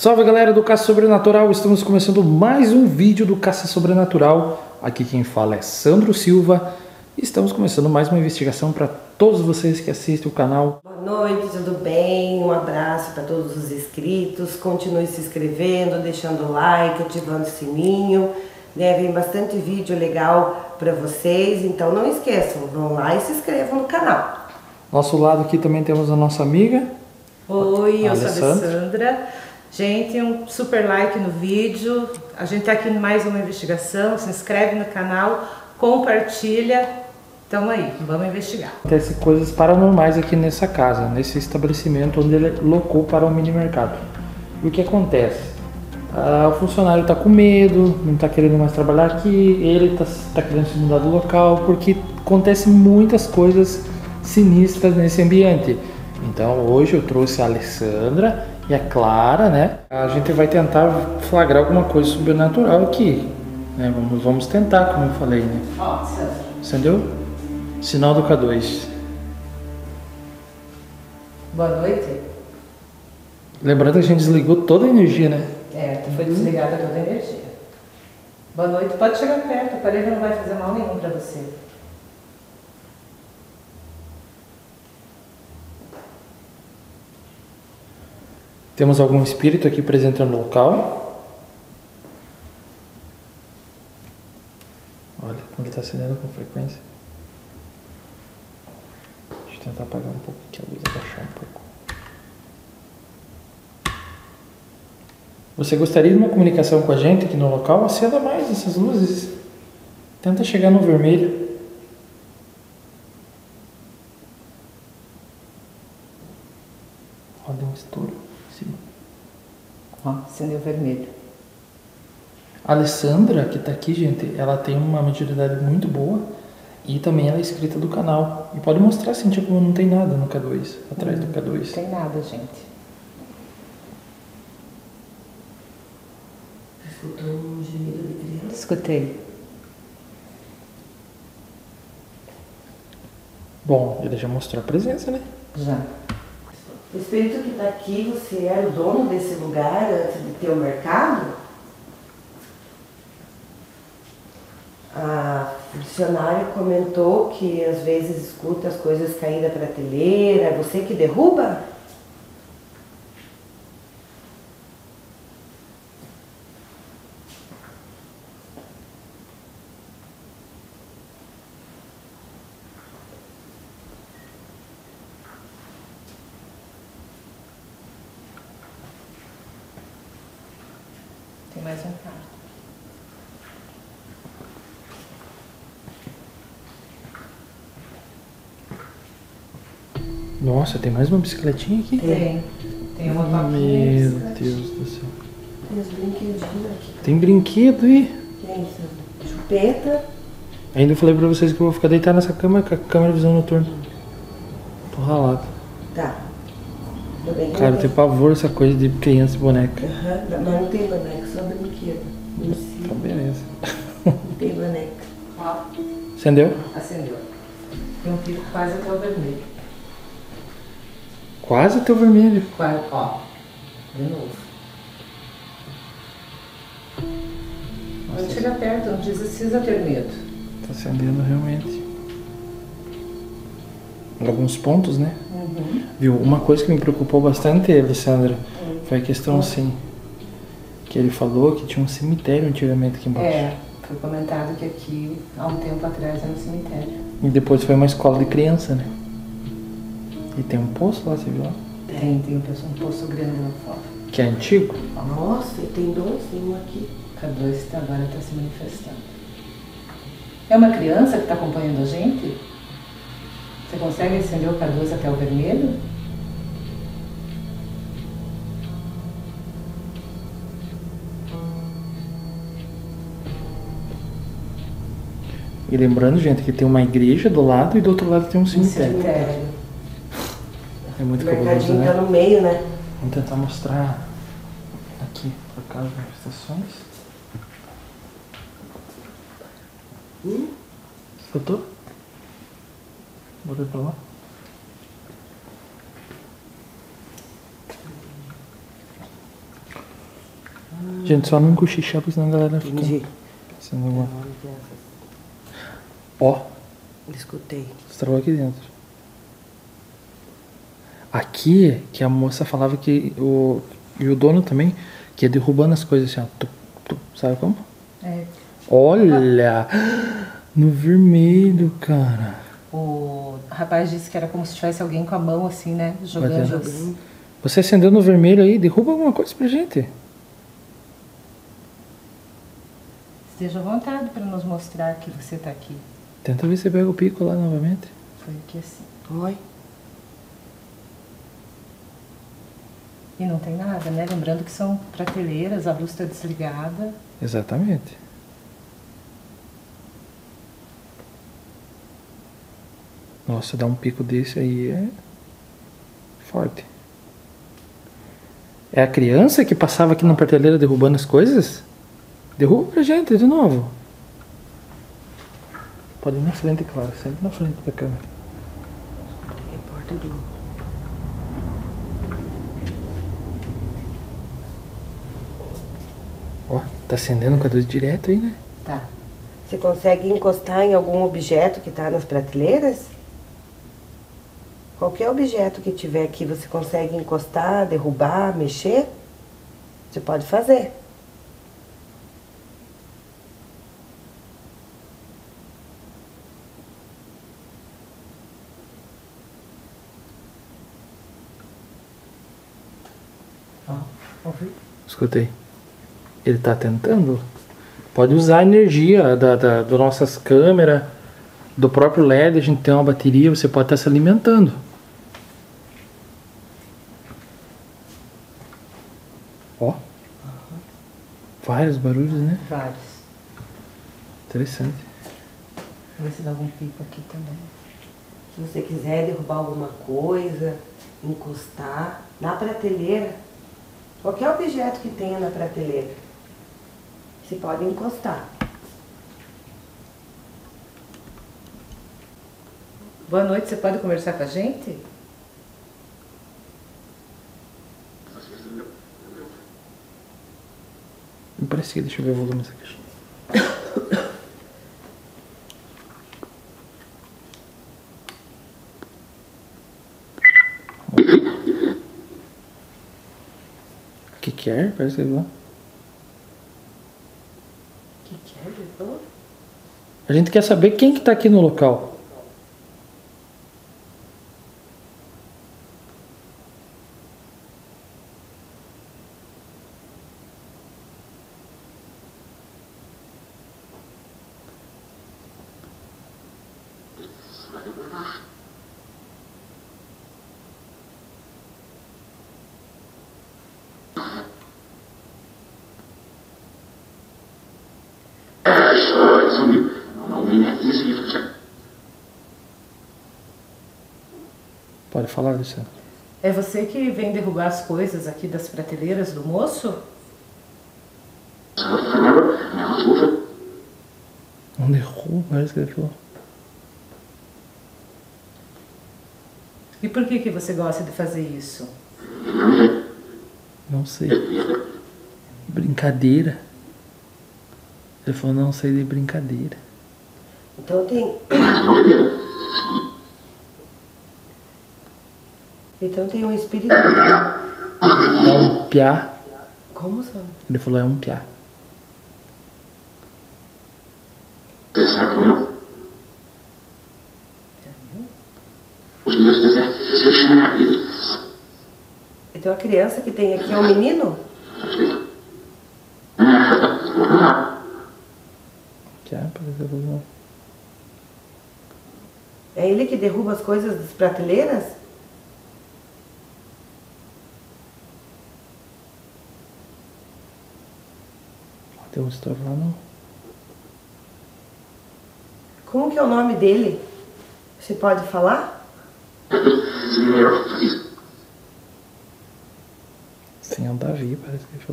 Salve galera do Caça Sobrenatural, estamos começando mais um vídeo do Caça Sobrenatural. Aqui quem fala é Sandro Silva e estamos começando mais uma investigação para todos vocês que assistem o canal. Boa noite, tudo bem? Um abraço para todos os inscritos. Continue se inscrevendo, deixando o like, ativando o sininho. Vem bastante vídeo legal para vocês, então não esqueçam, vão lá e se inscrevam no canal. Nosso lado aqui também temos a nossa amiga. Oi, eu sou a Alessandra. Gente, um super like no vídeo. A gente tá aqui em mais uma investigação. Se inscreve no canal, compartilha. Tamo aí, vamos investigar. Acontece coisas paranormais aqui nessa casa, nesse estabelecimento onde ele locou para o mini mercado. E o que acontece? O funcionário está com medo, não está querendo mais trabalhar aqui, ele tá querendo se mudar do local, porque acontecem muitas coisas sinistras nesse ambiente. Então hoje eu trouxe a Alessandra e a Clara, né? A gente vai tentar flagrar alguma coisa sobrenatural aqui, né? Vamos tentar, como eu falei, né? Ó, Acendeu? Sinal do K2. boa noite. Lembrando que a gente desligou toda a energia, né? Foi desligada toda a energia. Boa noite, pode chegar perto, o aparelho não vai fazer mal nenhum pra você. Temos algum espírito aqui presente no local. Olha como ele está acendendo com frequência. Deixa eu tentar apagar um pouco aqui a luz, abaixar um pouco. Você gostaria de uma comunicação com a gente aqui no local? Acenda mais essas luzes. Tenta chegar no vermelho. Olha, deu um estouro em cima. Ó, acendeu vermelho. A Alessandra, que está aqui, gente, ela tem uma mediunidade muito boa e também ela é inscrita do canal. E pode mostrar assim, tipo, não tem nada no K2, atrás do K2. Não tem nada, gente. Escutou um gemido de criança? Escutei. Bom, ele já mostrou a presença, né? Já. O espírito que está aqui, você era o dono desse lugar antes de ter o mercado? A funcionária comentou que às vezes escuta as coisas cair da prateleira. É você que derruba? Tem mais um carro. Nossa, tem mais uma bicicletinha aqui? Tem uma Meu toquinha. Deus do céu. Tem os brinquedinhos aqui. Tem brinquedo aí. Tem isso. Chupeta. Ainda eu falei pra vocês que eu vou ficar deitado nessa cama com a câmera visão noturna. Tô ralado. Tá. Tudo bem. Cara, eu tenho pavor dessa coisa de criança e boneca. Aham, mas não tem boneca, só brinquedo. Então beleza. Não tem boneca. Ó, Acendeu? acendeu. Tem um pico quase até o vermelho. Quase até o vermelho. Quase, ó. De novo. Não chega perto, não precisa ter medo. Tá acendendo realmente. Alguns pontos, né? Viu? Uma coisa que me preocupou bastante, Alessandra, foi a questão assim, que ele falou que tinha um cemitério antigamente aqui embaixo. Foi comentado que aqui, há um tempo atrás, era um cemitério. E depois foi uma escola de criança, né? E tem um poço lá, você viu lá? Tem um poço grande lá fora. Que é antigo. Nossa, e tem dois, tem um aqui. K2 agora está se manifestando. É uma criança que está acompanhando a gente? Você consegue acender o K2 até o vermelho? E lembrando, gente, que tem uma igreja do lado e do outro lado tem um cemitério. Cemitério. É muito O cabuloso, mercadinho né? tá no meio, né? Vamos tentar mostrar aqui, por causa das manifestações. Escutou? Botei pra lá. Gente, só não cochichar, porque senão a galera fica... Entendi. Senão... Ó. Escutei. Estragou aqui dentro. Aqui, que a moça falava que e o dono também, que ia derrubando as coisas assim, ó. Sabe como? É. Olha! No vermelho, cara. O rapaz disse que era como se tivesse alguém com a mão assim, né? Jogando. Você acendeu no vermelho aí, derruba alguma coisa pra gente. Esteja à vontade para nos mostrar que você tá aqui. Tenta ver se você pega o pico lá novamente. Foi aqui assim. Oi. E não tem nada, né? Lembrando que são prateleiras, a luz está desligada. Exatamente. Nossa, dar um pico desse aí é forte. É a criança que passava aqui na prateleira derrubando as coisas? Derruba pra gente de novo. Pode ir na frente, claro. Sempre na frente da câmera. Repórter do... Ó, tá acendendo com a luz direto aí, né? Tá. Você consegue encostar em algum objeto que está nas prateleiras? Qualquer objeto que tiver aqui, você consegue encostar, derrubar, mexer? Você pode fazer. Escutei. Ele tá tentando. Pode usar a energia das nossas câmeras, do próprio LED, a gente tem uma bateria, você pode estar se alimentando. Ó. Vários barulhos, né? Vários. Interessante. Vou ver se dá algum pico aqui também. Se você quiser derrubar alguma coisa, encostar na prateleira, qualquer objeto que tenha na prateleira, você pode encostar. Boa noite, você pode conversar com a gente? Me parece que deixa eu ver o volume dessa caixa. O que quer? Parece que ele falou. O que é, Vitor? A gente quer saber quem que tá aqui no local. Pode falar, Luciano. É você que vem derrubar as coisas aqui das prateleiras do moço? Não derruba, parece que ele falou. E por que você gosta de fazer isso? Não sei. Brincadeira. Ele falou, não sei de brincadeira. Então tem... Então tem um espírito... É um piá. Como sabe? Ele falou, é um piá. Então a criança que tem aqui é um menino? Piá, parece que ele falou. É ele que derruba as coisas das prateleiras? Tem um estômago lá, não. Como que é o nome dele? Você pode falar? Sim, é um Davi, parece que ele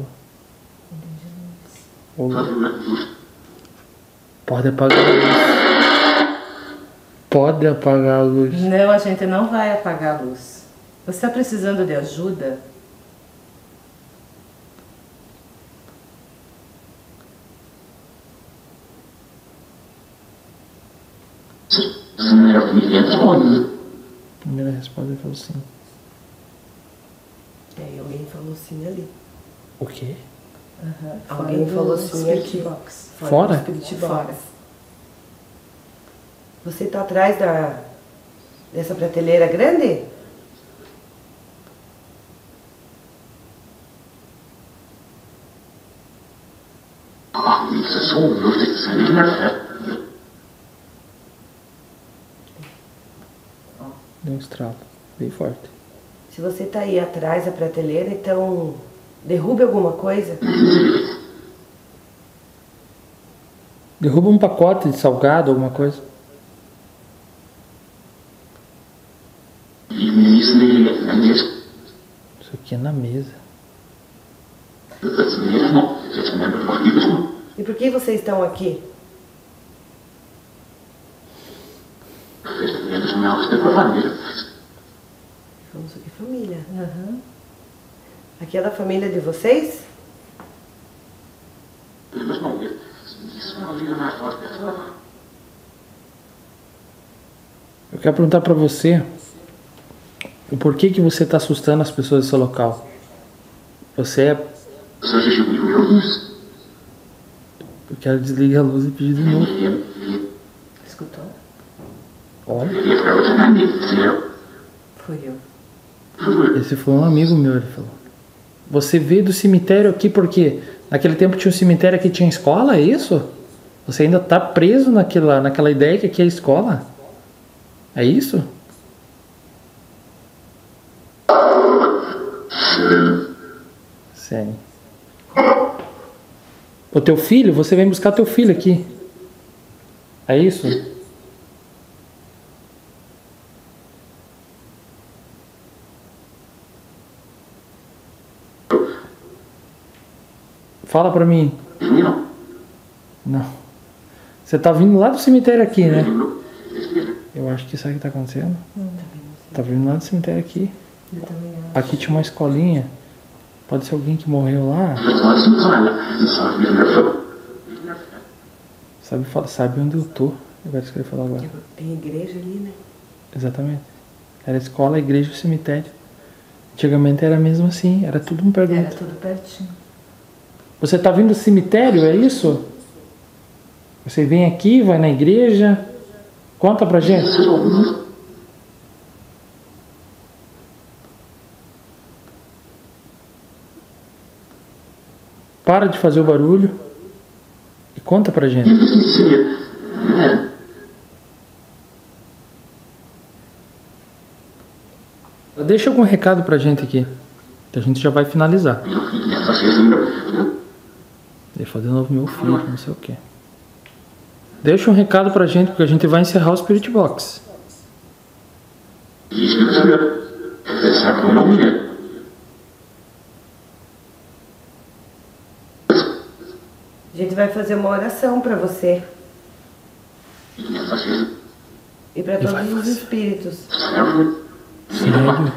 falou. Olá. Pode apagar a luz. Pode apagar a luz. Não, a gente não vai apagar a luz. Você está precisando de ajuda? Primeira resposta ele falou sim. Alguém falou sim ali. O quê? Alguém falou sim aqui. Fora? Fora. Você tá atrás dessa prateleira grande? Deu um estralo, bem forte. Se você tá aí atrás da prateleira, então derrube alguma coisa. Derruba um pacote de salgado, alguma coisa. Isso aqui é na mesa. E por que vocês estão aqui? Vamos aqui, família. Aqui é da família de vocês? Eu quero perguntar pra você o porquê que você tá assustando as pessoas desse local. Você é... Eu quero desligar a luz e pedir de novo. Escutou? Olha. Foi eu. Esse foi um amigo meu, ele falou. Você veio do cemitério aqui porque naquele tempo tinha um cemitério aqui, tinha escola, é isso? Você ainda tá preso naquela ideia que aqui é escola? É isso? Sério. O teu filho, você vem buscar teu filho aqui. É isso? Fala pra mim. Não. Você tá vindo lá do cemitério aqui, né? Eu acho que sabe o que tá acontecendo? Tá vindo lá do cemitério aqui. Eu também acho. Aqui tinha uma escolinha. Pode ser alguém que morreu lá. Sabe onde eu tô? Agora isso que eu ia falar agora. Tem igreja ali, né? Exatamente. Era escola, igreja e cemitério. Antigamente era mesmo assim, era tudo um perto do Era outro. tudo pertinho. Você tá vindo do cemitério, é isso? Você vem aqui, vai na igreja. Conta pra gente. Para de fazer o barulho e conta pra gente. Deixa algum recado pra gente aqui, que a gente já vai finalizar. Deixa eu fazer de novo meu filho, não sei o que. Deixa um recado pra gente, porque a gente vai encerrar o Spirit Box. A gente vai fazer uma oração para você. E para todos os espíritos. Sério?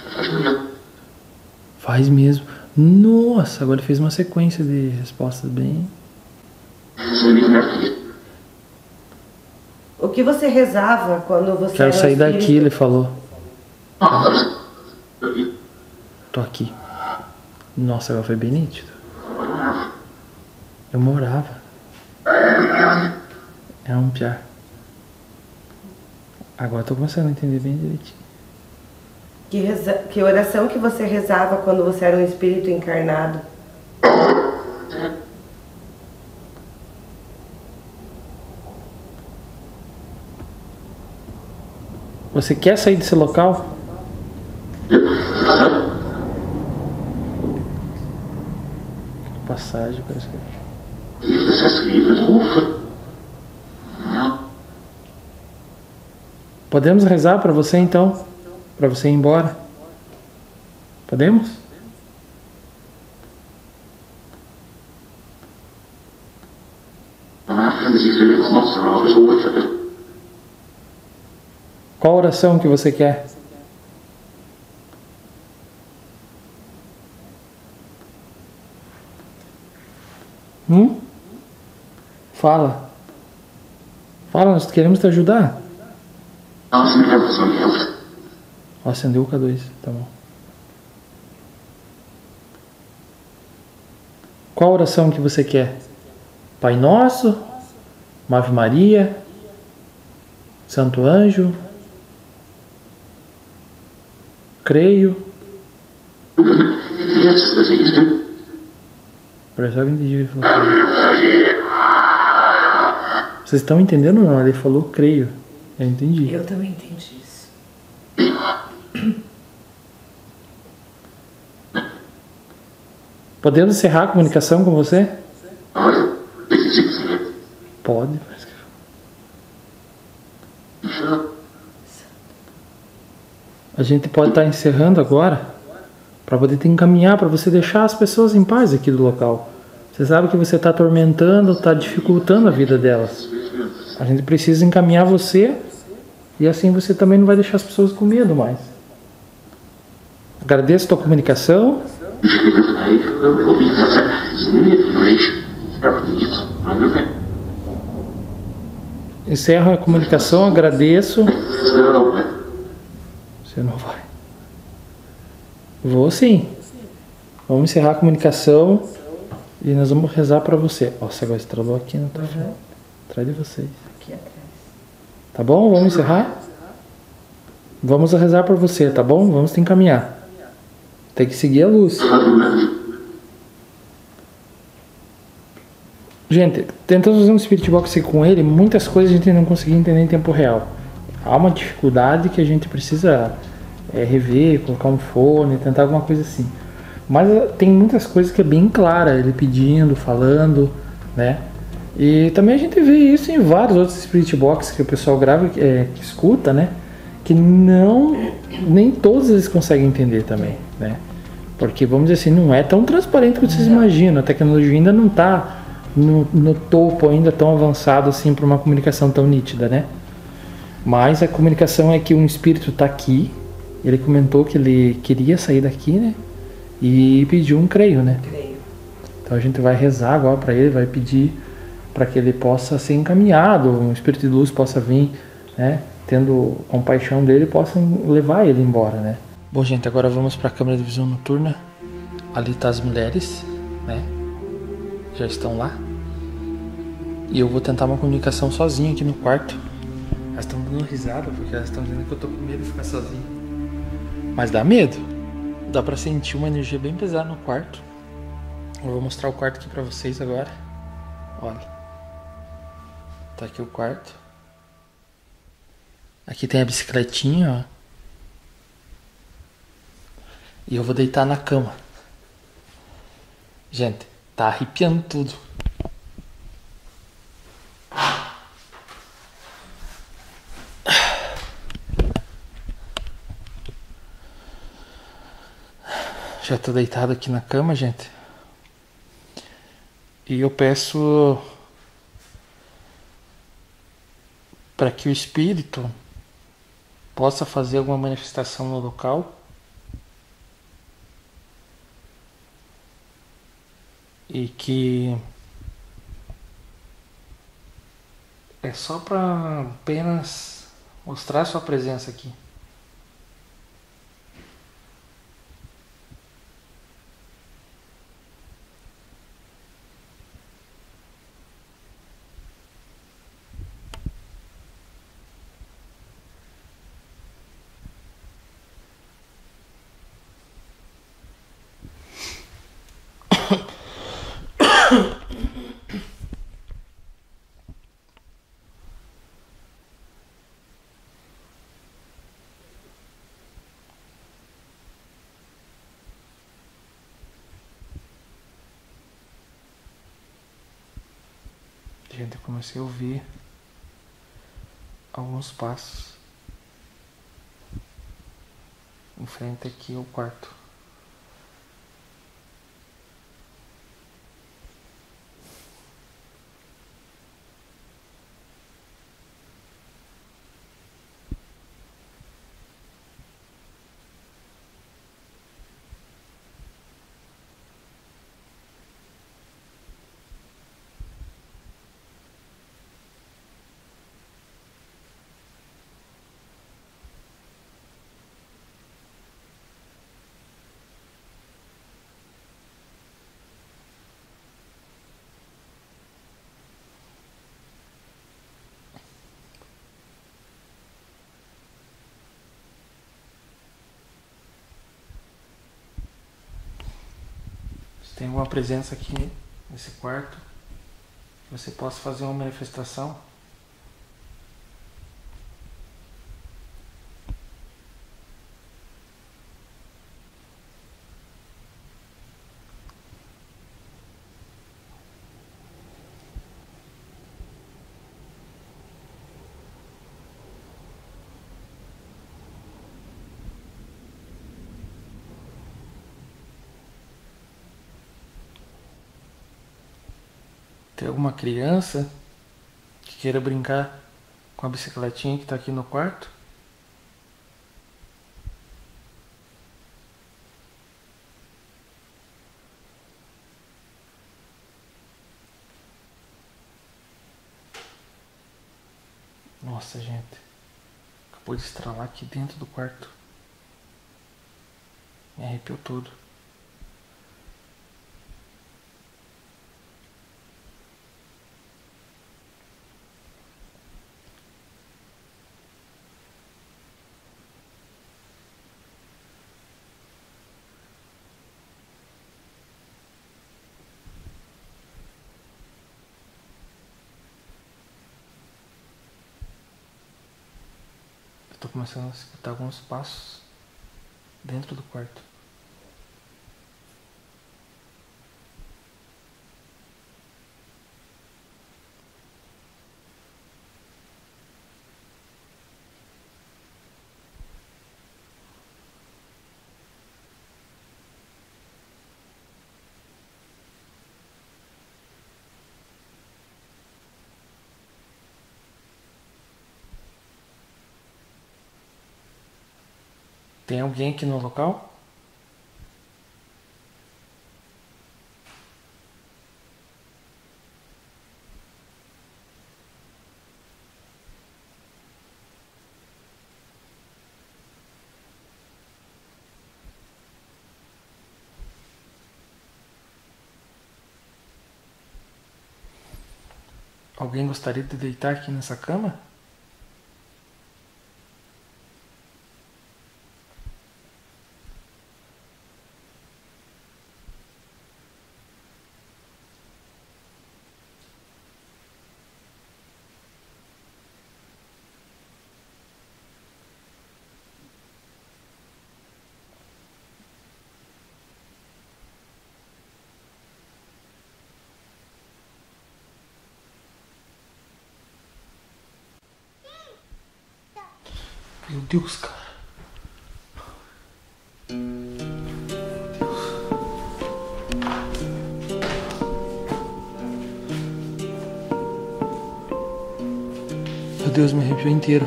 Faz mesmo. Nossa, agora ele fez uma sequência de respostas bem... O que você rezava quando você Quero era um sair espírito? daqui, ele falou. Tô aqui. Nossa, agora foi bem nítido. Eu morava. É um piá. Agora tô começando a entender bem direitinho. Que oração que você rezava quando você era um espírito encarnado? Você quer sair desse local? Passagem, parece que... Podemos rezar para você então? Para você ir embora? Podemos? Qual oração que você quer? Fala. Fala, nós queremos te ajudar. Ó, acendeu o K2, tá bom. Qual oração que você quer? Pai Nosso? Ave Maria? Santo Anjo? Creio? Parece que eu entendi. Vocês estão entendendo ou não? Ele falou creio. Eu entendi. Eu também entendi isso. Podemos encerrar a comunicação com você? Pode. A gente pode estar encerrando agora para poder te encaminhar, para você deixar as pessoas em paz aqui do local. Você sabe que você está atormentando, está dificultando a vida delas. A gente precisa encaminhar você e assim você também não vai deixar as pessoas com medo mais. Agradeço a tua comunicação. Encerro a comunicação, agradeço. Você não vai. Vou sim. Vamos encerrar a comunicação e nós vamos rezar para você. Nossa, agora estralou aqui na tua frente. Atrás de vocês. Aqui atrás. Tá bom? Vamos encerrar? Vamos rezar por você, tá bom? Vamos te encaminhar. Tem que seguir a luz. Gente, tentando fazer um Spirit Box aqui com ele, muitas coisas a gente não conseguia entender em tempo real. Há uma dificuldade que a gente precisa rever, colocar um fone, tentar alguma coisa assim. Mas tem muitas coisas que é bem clara, ele pedindo, falando, né? E também a gente vê isso em vários outros Spirit Box que o pessoal grava, que escuta, né? Que nem todos eles conseguem entender também, né? Porque, vamos dizer assim, não é tão transparente quanto vocês imaginam. A tecnologia ainda não está no topo ainda tão avançado assim para uma comunicação tão nítida, né? Mas a comunicação é que um espírito está aqui, ele comentou que ele queria sair daqui, né? E pediu um creio, né? Creio. Então a gente vai rezar agora para ele, vai pedir para que ele possa ser encaminhado, um espírito de luz possa vir, né? Tendo compaixão dele, possam levar ele embora, né? Bom, gente, agora vamos para a câmera de visão noturna. Ali tá as mulheres, né? Já estão lá. E eu vou tentar uma comunicação sozinho aqui no quarto. Elas estão dando risada porque elas estão dizendo que eu tô com medo de ficar sozinho. Mas dá medo. Dá pra sentir uma energia bem pesada no quarto. Eu vou mostrar o quarto aqui pra vocês agora. Olha. Tá aqui o quarto. Aqui tem a bicicletinha, ó. E eu vou deitar na cama. Gente, tá arrepiando tudo. Já tô deitado aqui na cama, gente. E eu peço para que o espírito possa fazer alguma manifestação no local. E que é só para apenas mostrar sua presença aqui. Gente, eu comecei a ouvir alguns passos em frente aqui ao quarto. tem alguma presença aqui nesse quarto, que você possa fazer uma manifestação. Tem alguma criança que queira brincar com a bicicletinha que está aqui no quarto? Nossa, gente. Acabou de estralar aqui dentro do quarto. Me arrepiou todo. Tô começando a escutar alguns passos dentro do quarto. Tem alguém aqui no local? Alguém gostaria de deitar aqui nessa cama? Meu Deus, cara. Meu Deus, me arrepiou inteiro.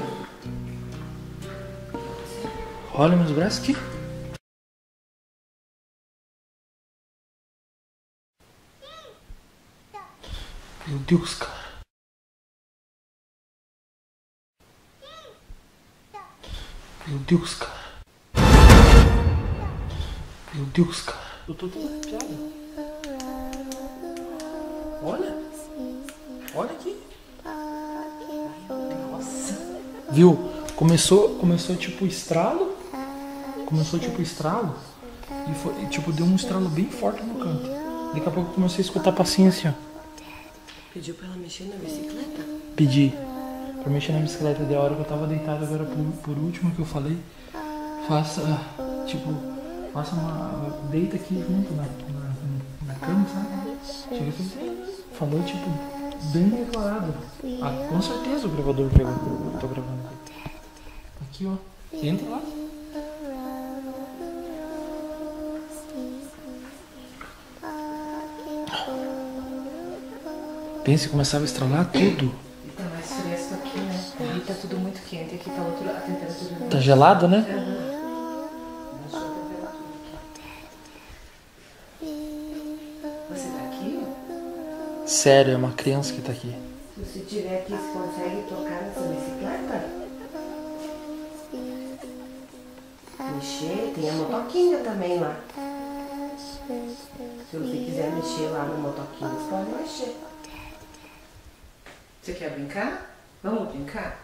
Olha meus braços aqui. Meu Deus, cara. Meu Deus, cara. Meu Deus, cara. Eu tô todo arrepiado. Olha. Olha aqui. Nossa. Viu? Começou tipo estralo. Começou tipo estralo. E foi, tipo, deu um estralo bem forte no canto. Daqui a pouco eu comecei a escutar passinho assim, ó. Pediu pra ela mexer na bicicleta? Pedi pra mexer na bicicleta da hora que eu tava deitado agora por último que eu falei. Faça uma. Deita aqui junto na cama, sabe? Chega assim, falou tipo, bem declarado. Ah, com certeza o gravador pegou. Eu tô gravando aqui. Aqui, ó. Entra lá. Pense, começava a estralar tudo. Tá mais fresco aqui, né? Ali tá tudo muito quente, aqui tá a temperatura. Tá gelado, né? Baixou a temperatura aqui. Você tá aqui? Sério, é uma criança que tá aqui. Se você tiver aqui, você consegue tocar nessa bicicleta? Mexer, tem a motoquinha também lá. Se você quiser mexer lá no motoquinho, você pode mexer. Você quer brincar? Vamos brincar?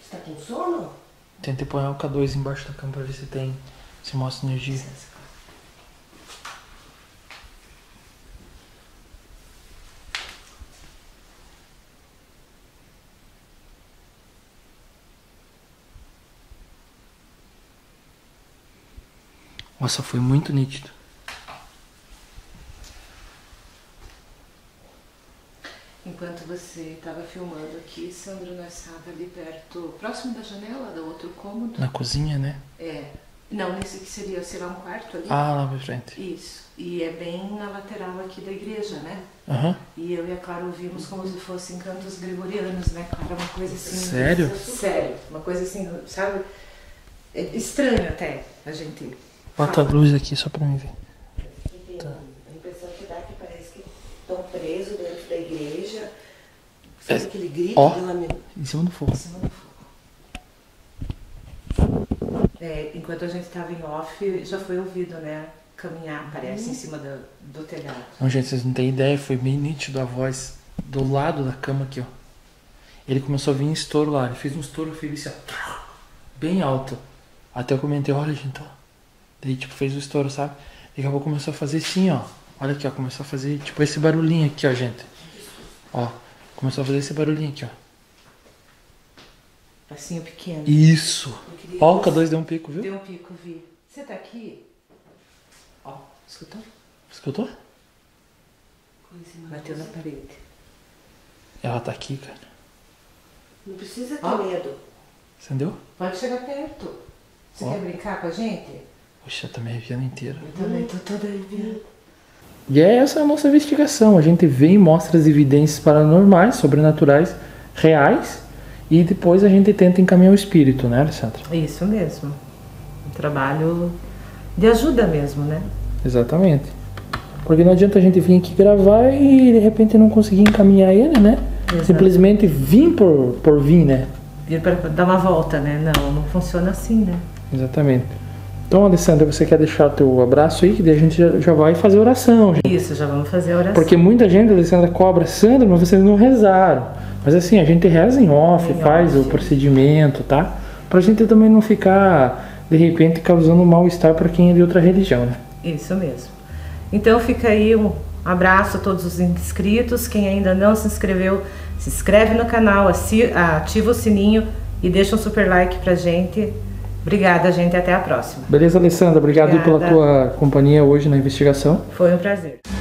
Você tá com sono? Tentei pôr o K2 embaixo da cama pra ver se mostra energia. Nossa, foi muito nítido. Enquanto você estava filmando aqui, Sandro, nós estávamos ali perto, próximo da janela, do outro cômodo. Na cozinha, né? É. Não, nesse que seria, sei lá, um quarto ali. Ah, lá pra frente. Isso. E é bem na lateral aqui da igreja, né? Aham. E eu e a Clara ouvimos como se fossem cantos gregorianos, né, Clara? Uma coisa assim... Sério? Sério. Uma coisa assim, sabe? É estranho até a gente... Bota a luz aqui só pra mim ver. Tá. A impressão que dá que parece que estão presos dentro da igreja. Sabe aquele grito? Ó, em cima do fogo. Em cima do fogo. Enquanto a gente estava em off, já foi ouvido, né? Caminhar, parece, em cima do telhado. Não, gente, vocês não têm ideia, foi bem nítido a voz do lado da cama aqui, ó. Ele começou a vir em estouro lá, ele fez um estouro, fez assim, ó, bem alto. Até eu comentei, olha, gente, ó. Daí, tipo, fez o estouro, sabe? Daqui a pouco começou a fazer assim, ó. Olha aqui, ó, começou a fazer, tipo, esse barulhinho aqui, ó, gente. Ó, começou a fazer esse barulhinho aqui, ó. Passinho pequeno. Isso. Ó, o K2 deu um pico, viu? Deu um pico, vi. Você tá aqui? Ó, escutou? Escutou? Bateu na parede. Ela tá aqui, cara. Não precisa ter medo. Entendeu? Pode chegar perto. Você quer brincar com a gente? Poxa, tá me arrepiando inteira. Eu também tô toda arrepiada. E essa é a nossa investigação. A gente vê e mostra as evidências paranormais, sobrenaturais, reais, e depois a gente tenta encaminhar o espírito, né, Alessandra? Isso mesmo. Um trabalho de ajuda mesmo, né? Exatamente. Porque não adianta a gente vir aqui gravar e de repente não conseguir encaminhar ele, né? Exato. Simplesmente vir por vir, né? Vir para dar uma volta, né? Não funciona assim, né? Exatamente. Então, Alessandra, você quer deixar o teu abraço aí, que daí a gente já vai fazer oração, gente. Isso, já vamos fazer a oração. Porque muita gente, Alessandra, cobra, Sandra, mas vocês não rezaram. Mas assim, a gente reza em off, faz o procedimento, tá? Pra gente também não ficar, de repente, causando mal-estar pra quem é de outra religião, né? Isso mesmo. Então fica aí um abraço a todos os inscritos. Quem ainda não se inscreveu, se inscreve no canal, ativa o sininho e deixa um super like pra gente. Obrigada, gente. Até a próxima. Beleza, Alessandra? Obrigado pela tua companhia hoje na investigação. Foi um prazer.